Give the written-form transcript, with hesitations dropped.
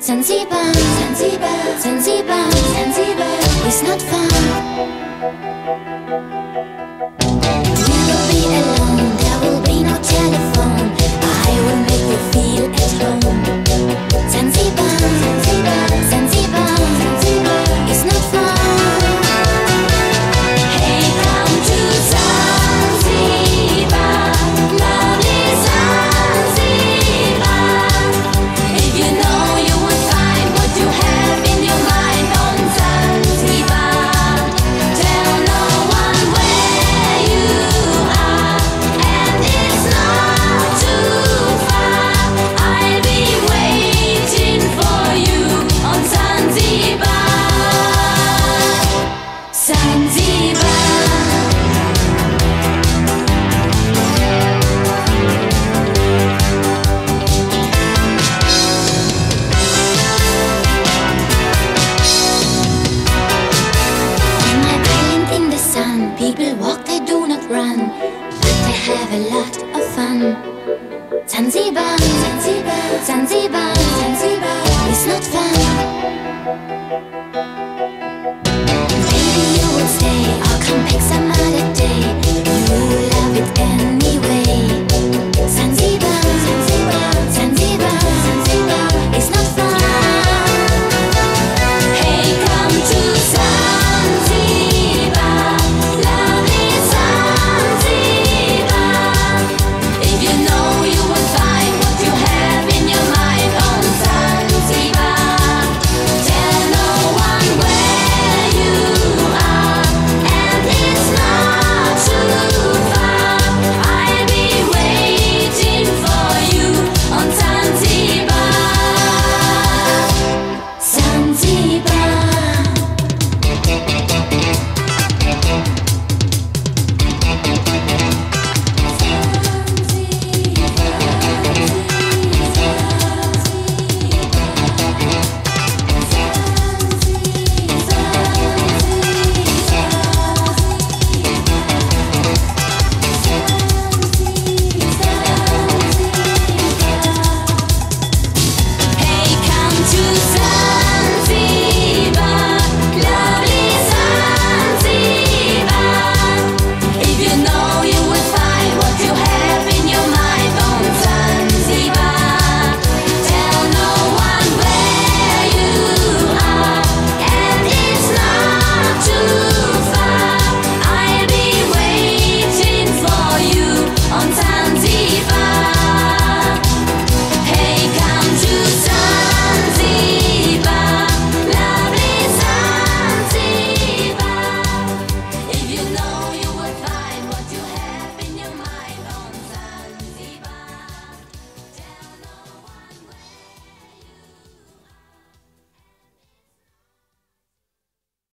Zanzibar, Zanzibar, Zanzibar, Zanzibar is not fun. You will be alone, there will be no telephone. I will make you feel at home. Zanzibar, Zanzibar, Zanzibar, Zanzibar is not fun. Hey, come to Zanzibar, lovely Zanzibar. If you know, you would find what you have in your mind on Zanzibar. Tell no one where you are, and it's not too far. I'll be waiting for you on Zanzibar. Zanzibar. On my island in the sun, people walk, they do not run, but they have a lot of fun. Zanzibar, Zanzibar, Zanzibar, Zanzibar is not fun.